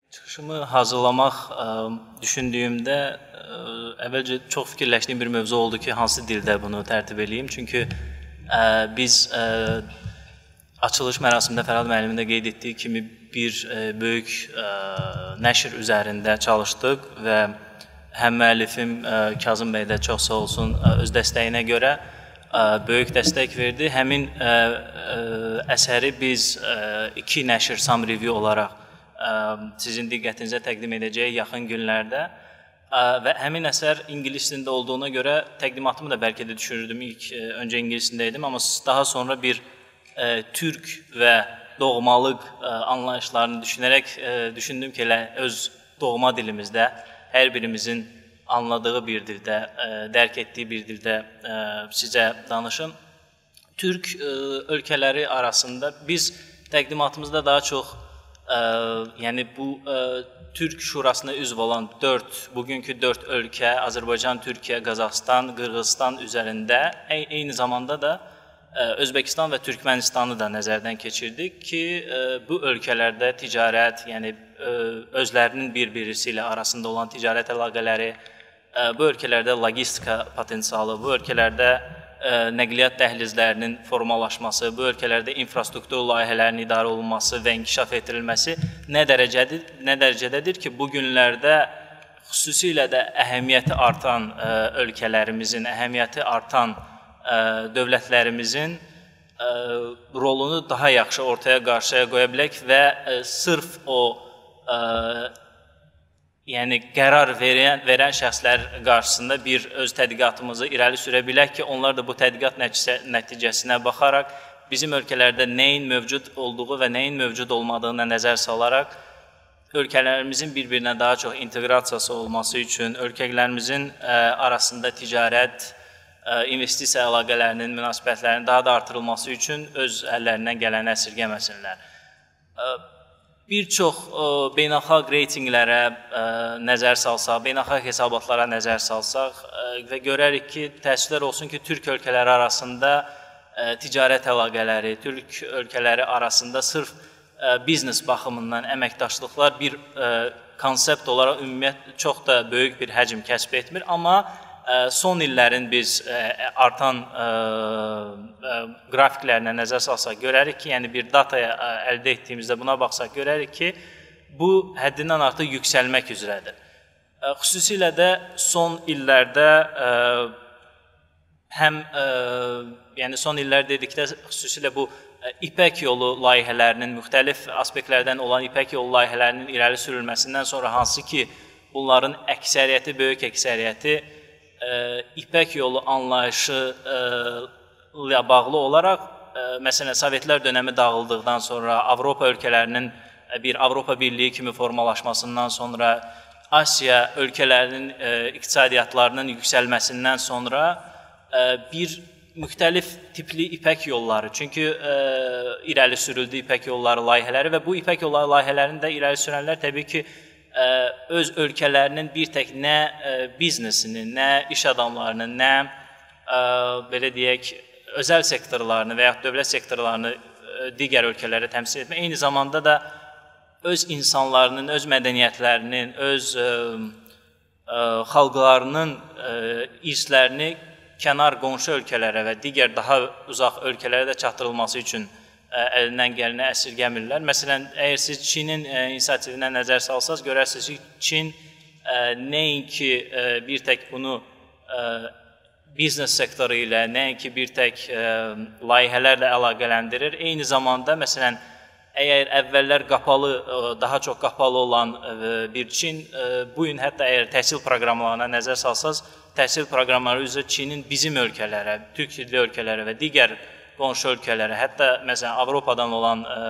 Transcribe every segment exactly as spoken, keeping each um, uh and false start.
Çıxışımı hazırlamaq ə, düşündüyümdə ə, əvvəlcə çox fikirləşdiyim bir mövzu oldu ki, hansı dildə bunu tərtib edeyim. Çünki ə, biz ə, açılış mərasimində Fərhad müəllimin də qeyd etdiyi kimi bir ə, böyük ə, nəşr üzərində çalışdıq və həm müəllifim ə, Kazım bəy də çox sağ olsun ə, öz dəstəyinə görə ə, böyük dəstək verdi. Həmin ə, ə, əsəri biz ə, iki nəşr Sam Review olaraq sizin diqqətinizə təqdim edəcək yaxın günlərdə və həmin əsər ingilis dilində olduğuna görə təqdimatımı da bəlkə də düşünürdüm. İlk öncə ingilis dilində idim, amma daha sonra bir ə, türk və doğmalıq ə, anlayışlarını düşünərək ə, düşündüm ki, elə öz doğma dilimizdə hər birimizin anladığı bir dildə, ə, dərk etdiyi bir dildə ə, sizə danışım. Türk ə, ölkələri arasında biz təqdimatımızda daha çox Ə, yəni bu ə, Türk Şurasına üzv olan dörd, bugünkü dörd ölkə, Azərbaycan, Türkiyə, Qazaxıstan, Qırğızstan üzərində ey, eyni zamanda da ə, Özbəkistan və Türkmenistanı da nəzərdən keçirdik ki, ə, bu ölkələrdə ticarət, yəni ə, özlərinin bir-birisi ilə arasında olan ticarət əlaqələri, ə, bu ölkələrdə logistika potensialı, bu ölkələrdə nəqliyyat dəhlizlərinin formalaşması, bu ölkələrdə infrastruktur layihələrinin idarə olunması və inkişaf etdirilməsi nə dərəcədir, nə dərəcədədir ki, bu günlərdə xüsusilə də əhəmiyyəti artan ə, ölkələrimizin, əhəmiyyəti artan ə, dövlətlərimizin ə, rolunu daha yaxşı ortaya qarşıya qoya bilək və ə, sırf o ə, yəni qərar verən, verən şəxslər qarşısında bir öz tədqiqatımızı irəli sürə bilək ki, onlar da bu tədqiqat nəticəsinə baxaraq bizim ölkələrdə nəyin mövcud olduğu və nəyin mövcud olmadığına nəzər salaraq ölkələrimizin bir-birinə daha çox inteqrasiyası olması üçün, ölkələrimizin ə, arasında ticarət, ə, investisiya əlaqələrinin, münasibətlərinin daha da artırılması üçün öz əllərindən gələni əsirgəməsinlər. Ə, Bir çox ə, beynəlxalq reytinqlərə ə, nəzər salsaq, beynəlxalq hesabatlara nəzər salsaq ə, və görərik ki, təəssüflər olsun ki, Türk ölkələri arasında ə, ticarət əlaqələri, Türk ölkələri arasında sırf ə, biznes baxımından əməkdaşlıqlar bir ə, konsept olaraq ümumiyyət çox da böyük bir həcm kəsb etmir, amma son illərin biz artan ə, ə, qrafiklərinə nəzər salsaq görərik ki, yəni bir dataya əldə etdiyimizdə buna baxsaq görərik ki, bu həddindən artıq yüksəlmək üzrədir. Ə, xüsusilə də son illərdə ə, həm ə, yəni son illər dedikdə xüsusilə bu ə, İpək yolu layihələrinin müxtəlif aspektlərdən olan İpək yolu layihələrinin irəli sürülməsindən sonra hansı ki, bunların əksəriyyəti, böyük əksəriyyəti İpək yolu anlayışı ilə bağlı olaraq, məsələn, Sovetlər dönəmi dağıldıqdan sonra, Avropa ölkələrinin bir Avropa Birliyi kimi formalaşmasından sonra, Asiya ölkələrinin iqtisadiyyatlarının yüksəlməsindən sonra bir müxtəlif tipli İpək yolları, çünki irəli sürüldü İpək yolları layihələri və bu İpək yolları layihələrini də irəli sürənlər təbii ki, öz ölkələrinin bir tək nə biznesini, nə iş adamlarını, nə belə deyək, özəl sektorlarını və yaxud dövlət sektorlarını digər ölkələrə təmsil etmək, eyni zamanda da öz insanlarının, öz mədəniyyətlərinin, öz ə, ə, xalqlarının ə, irslərini kənar qonşu ölkələrə və digər daha uzaq ölkələrə də çatdırılması üçün əlindən gələni əsirgəmirlər. Məsələn, əgər siz Çinin inisiativinə nəzər salsaz, görərsiniz ki, Çin nəinki bir tək bunu biznes sektoru ilə, nəinki bir tək layihələrlə əlaqələndirir. Eyni zamanda, məsələn, əgər əvvəllər qapalı, daha çox qapalı olan bir Çin, bu gün hətta əgər təhsil proqramlarına nəzər salsaz, təhsil proqramları üzrə Çinin bizim ölkələrə, türk dilli ölkələrə və digər qonşu ölkələrə, hətta məsələn Avropadan olan ə,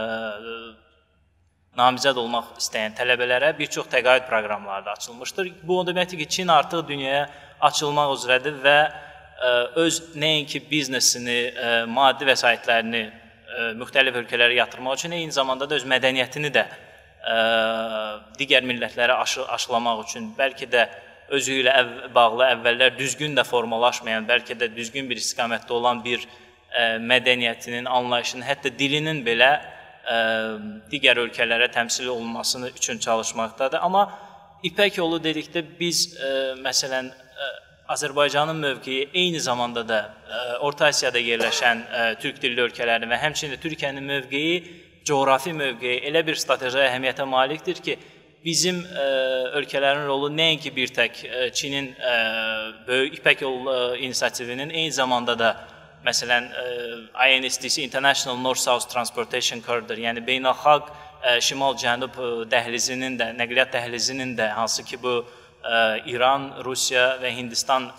namizəd olmaq istəyən tələbələrə bir çox təqaüd proqramları da açılmışdır. Bu o deməkdir ki, Çin artıq dünyaya açılmaq üzrədir və ə, öz nəinki biznesini, ə, maddi vəsaitlərini ə, müxtəlif ölkələrə yatırmaq üçün, eyni zamanda da öz mədəniyyətini də ə, digər millətlərə aşı, aşılamaq üçün, bəlkə də özü ilə əv, bağlı əvvəllər düzgün də formalaşmayan, bəlkə də düzgün bir istiqamətdə olan bir ə, mədəniyyətinin, anlayışının, hətta dilinin belə ə, digər ölkələrə təmsil olunmasını üçün çalışmaqdadır. Amma İpək yolu dedikdə biz, məsələn, Azərbaycanın mövqeyi eyni zamanda da Orta Asiyada yerləşən türk dilli ölkələrin və həmçinin Türkiyənin mövqeyi, coğrafi mövqeyi elə bir strateji əhəmiyyətə malikdir ki, bizim ölkələrin rolu nəinki bir tək Çinin böyük İpək yolu inisiativinin, eyni zamanda da məsələn I N S D C International North-South Transportation Corridor, yəni beynəlxalq şimal-cənub dəhlizinin də, nəqliyyat dəhlizinin də, hansı ki bu İran, Rusiya və Hindistan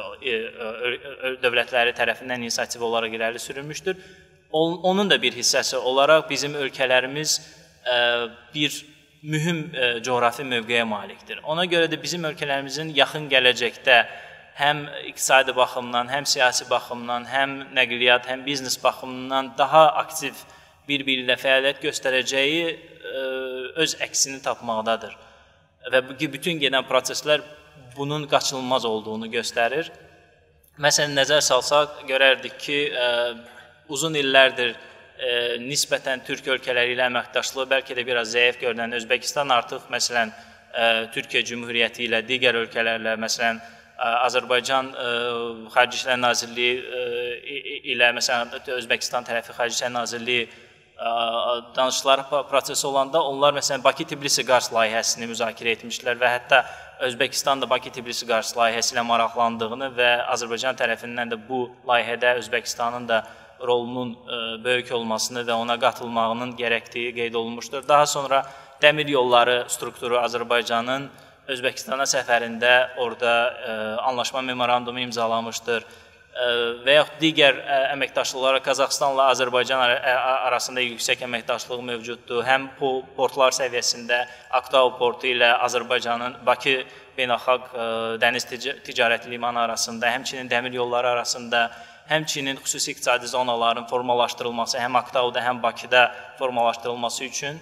dövlətləri tərəfindən inisiativ olaraq irəli sürülmüşdür. Onun da bir hissəsi olaraq bizim ölkələrimiz bir mühüm coğrafi mövqeyə malikdir. Ona görə də bizim ölkələrimizin yaxın gələcəkdə həm iqtisadi baxımdan, həm siyasi baxımdan, həm nəqliyyat, həm biznes baxımından daha aktiv bir-biri ilə fəaliyyət göstərəcəyi öz əksini tapmaqdadır. Və bütün gedən proseslər bunun qaçınılmaz olduğunu göstərir. Məsələn, nəzər salsaq, görərdik ki, uzun illərdir nisbətən Türk ölkələri ilə əməkdaşlığı bəlkə də biraz zəif görünən Özbəkistan artıq, məsələn, Türkiyə Cümhuriyyəti ilə, digər ölkələrlə, məsələn, Azərbaycan Xarici İşlər Nazirliyi ilə, məsələn, Özbəkistan tərəfi Xarici İşlər Nazirliyi danışıqlar prosesi olanda onlar məsələn Bakı-Tbilisi-Qars layihəsini müzakirə etmişlər və hətta Özbəkistan da Bakı-Tbilisi-Qars layihəsi ilə maraqlandığını və Azərbaycan tərəfindən də bu layihədə Özbəkistanın da rolunun böyük olmasını və ona qatılmağının gərəkdiyi qeyd olunmuşdur. Daha sonra dəmir yolları strukturu Azərbaycanın Özbəkistana səfərində orada anlaşma memorandumu imzalamışdır. Və yaxud digər əməkdaşlıqlara Qazaxıstanla Azərbaycan arasında yüksək əməkdaşlıq mövcuddur. Həm portlar səviyyəsində Aktau portu ilə Azərbaycanın Bakı beynəlxalq dəniz ticarəti limanı arasında, həmçinin dəmir yolları arasında, həmçinin xüsusi iqtisadi zonaların formalaşdırılması, həm Aktauda, həm Bakıda formalaşdırılması üçün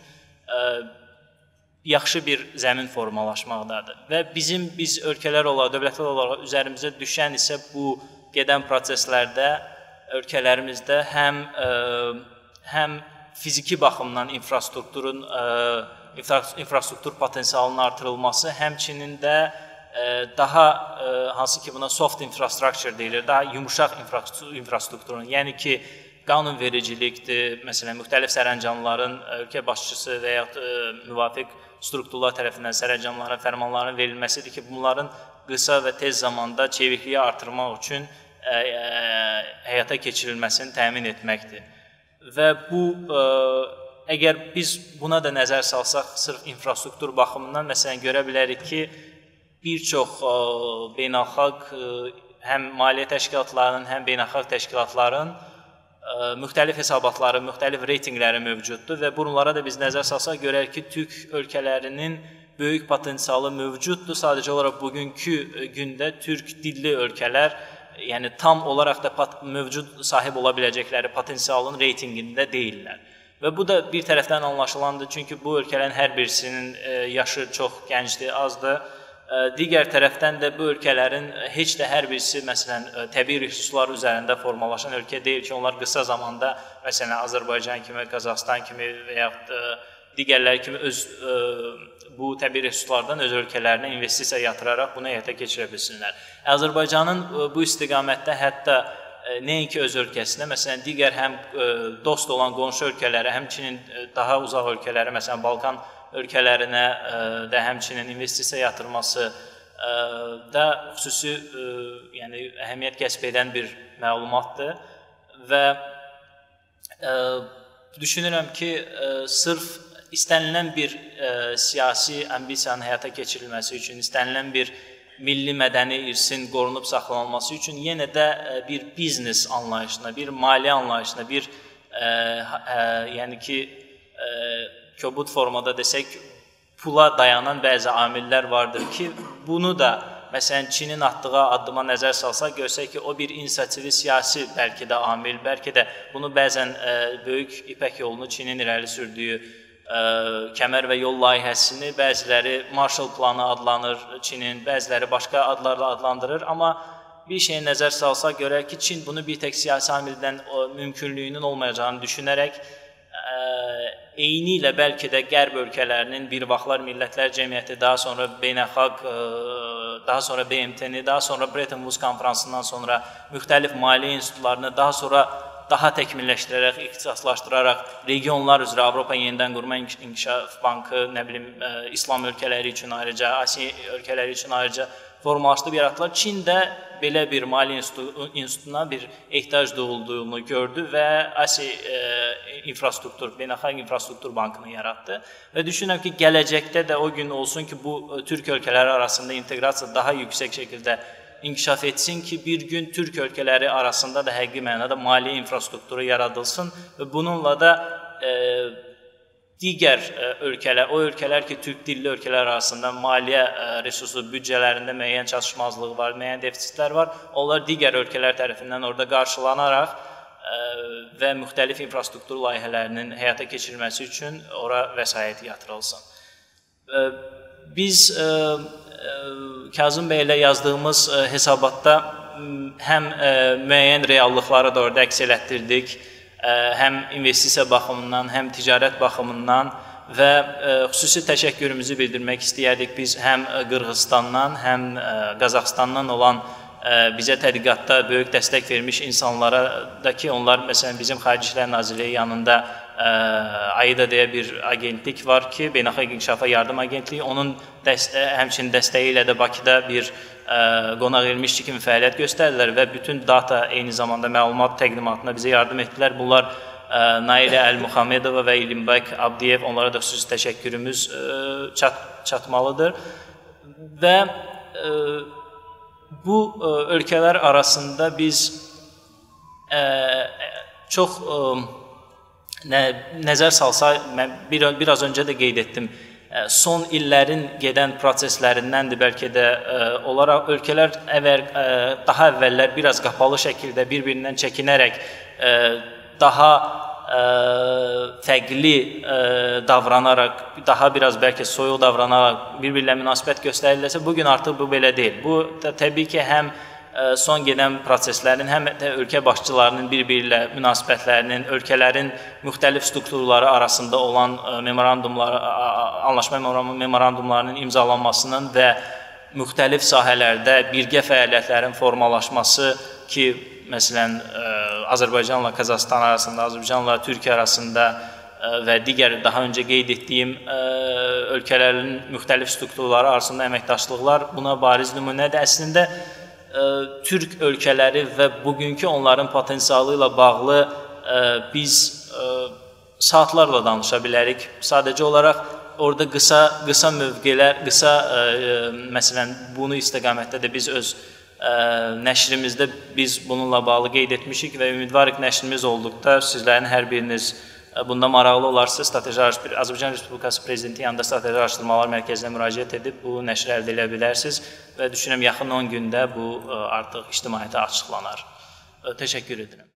yaxşı bir zəmin formalaşmaqdadır. Və bizim, biz ölkələr olaraq, dövlətlər olaraq üzərimizə düşən isə bu gedən proseslərdə ölkələrimizdə həm həm fiziki baxımdan infrastrukturun infrastruktur potensialının artırılması, həmçinin də daha hansı ki buna soft infrastructure deyilir, daha yumuşaq infrastrukturun, yəni ki qanunvericilikdir, məsələn müxtəlif sərəncamların ölkə başçısı və ya müvafiq strukturlar tərəfindən sərəncamların, fərmanların verilməsidir ki, bunların qısa və tez zamanda çevikliyi artırmaq üçün həyata keçirilməsini təmin etməkdir. Və bu, əgər biz buna da nəzər salsaq, sırf infrastruktur baxımından, məsələn, görə bilərik ki, bir çox beynəlxalq, həm maliyyə təşkilatlarının, həm beynəlxalq təşkilatların müxtəlif hesabatları, müxtəlif reytinqləri mövcuddur və bunlara da biz nəzər salsaq görək ki, Türk ölkələrinin böyük potensialı mövcuddur. Sadəcə olaraq bugünkü gündə türk dilli ölkələr, yəni tam olaraq da mövcud sahib ola biləcəkləri potensialın reytinqində deyirlər. Və bu da bir tərəfdən anlaşılandır, çünki bu ölkələrin hər birisinin yaşı çox gəncdir, azdır. Digər tərəfdən də bu ölkələrin heç də hər birisi, məsələn, təbii resurslar üzərində formalaşan ölkə deyil ki, onlar qısa zamanda, məsələn, Azərbaycan kimi, Qazaxıstan kimi və yaxud digərləri kimi öz bu təbii resurslardan öz ölkələrinə investisiya yatıraraq bunu həyata keçirə bilsinlər. Azərbaycanın bu istiqamətdə hətta nəinki öz ölkəsinə, məsələn, digər həm dost olan qonşu ölkələrə, həmçinin daha uzaq ölkələrə, məsələn, Balkan ölkələrinə də həmçinin investisiya yatırması da xüsusi yəni, əhəmiyyət kəsb edən bir məlumatdır və düşünürəm ki, sırf istənilən bir siyasi ambisiyanın həyata keçirilməsi üçün, istənilən bir milli mədəni irsin qorunub saxlanılması üçün yenə də bir biznes anlayışına, bir maliyyə anlayışına, bir yəni ki, kobud formada desək, pula dayanan bəzi amillər vardır ki, bunu da, məsələn, Çinin atdığı addıma nəzər salsaq, görsək ki, o bir inisiativi siyasi bəlkə də amil, bəlkə də bunu bəzən böyük İpək yolunu Çinin irəli sürdüyü kəmər və yol layihəsini bəziləri Marshall planı adlanır Çinin, bəziləri başqa adlarla adlandırır, amma bir şeyə nəzər salsaq görək ki, Çin bunu bir tək siyasi amildən mümkünlüyünün olmayacağını düşünərək eyni ilə bəlkə də qərb ölkələrinin bir vaxtlar Millətlər Cəmiyyəti, daha sonra beynəlxalq, daha sonra B M T-ni, daha sonra Bretton Woods konfransından sonra müxtəlif maliyyə institutlarını, daha sonra daha təkmilləşdirərək, ixtisaslaşdıraraq regionlar üzrə Avropa Yenidən Qurma İnkişaf Bankı, nə bilim, İslam ölkələri üçün ayrıca, Asiya ölkələri üçün ayrıca formalaşdırıb yaratdılar. Çin də belə bir maliyyə institutuna bir ehtiyac doğulduğunu gördü və Asiya infrastruktur, beynəlxalq infrastruktur bankını yaratdı. Və düşünürəm ki, gələcəkdə də o gün olsun ki, bu Türk ölkələri arasında inteqrasiya daha yüksək şəkildə inkişaf etsin ki, bir gün Türk ölkələri arasında da həqiqi mənada maliyyə infrastrukturu yaradılsın və bununla da e, digər ölkələr, o ölkələr ki, Türk dilli ölkələr arasında maliyyə resursu, büdcələrində müəyyən çatışmazlığı var, müəyyən defisitlər var, onlar digər ölkələr tərəfindən orada qarşılanaraq və müxtəlif infrastruktur layihələrinin həyata keçirilməsi üçün ora vəsait yatırılsın. Biz Kazım bəy ilə yazdığımız hesabatda həm müəyyən reallıqları da orada əks elətdirdik, həm investisiya baxımından, həm ticarət baxımından və xüsusi təşəkkürümüzü bildirmək istəyərdik. Biz həm Qırğızstandan, həm Qazaxstandan olan bizə tədqiqatda böyük dəstək vermiş insanlara da ki, onlar məsələn bizim Xarici İşlər Nazirliyi yanında AIDA deyə bir agentlik var ki, Beynəlxalq İnkişafa Yardım Agentliyi, onun həmçinin dəstəyi ilə də Bakıda bir qonaq elmişçi kimi fəaliyyət göstərdilər və bütün data eyni zamanda məlumat təqdimatına bizə yardım etdilər. Bunlar Nailə Əl-Muhammedova və İlimbək Abdiyev, onlara da xüsusi təşəkkürümüz çat çatmalıdır. Və bu ölkələr arasında biz çox nəzər salsa, mən biraz öncə də qeyd etdim, son illərin gedən proseslərindəndir bəlkə də olaraq ölkələr əvvəl, daha əvvəllər biraz qapalı şəkildə bir-birindən çəkinərək daha fərqli davranaraq, daha biraz bəlkə soyuq davranaraq bir-birlə münasibət göstərilirsə, bugün artıq bu belə deyil. Bu təbii ki, həm son gedən proseslərin, həm də ölkə başçılarının bir-biri ilə münasibətlərinin, ölkələrin müxtəlif strukturları arasında olan memorandumlar, anlaşma memorandumlarının imzalanmasının və müxtəlif sahələrdə birgə fəaliyyətlərin formalaşması ki, məsələn, Azərbaycanla Qazaxıstan arasında, Azərbaycanla Türkiyə arasında və digər daha öncə qeyd etdiyim ölkələrin müxtəlif strukturları arasında əməkdaşlıqlar buna bariz nümunədir. Əslində, Türk ölkələri və bugünkü onların potensialı ilə bağlı biz saatlarla danışa bilərik. Sadəcə olaraq orada qısa, qısa mövqelər, qısa, məsələn, bunu istiqamətdə də biz öz nəşrimizdə biz bununla bağlı qeyd etmişik və ümidvarıq nəşrimiz olduqda sizlərin hər biriniz bunda maraqlı olarsa, Azərbaycan Respublikası Prezidenti yanında Strateji Araşdırmalar Mərkəzinə müraciət edib bu nəşri əldə edə bilərsiniz və düşünürəm yaxın on gündə bu artıq ictimaiyyətə açıqlanar. Təşəkkür edirəm.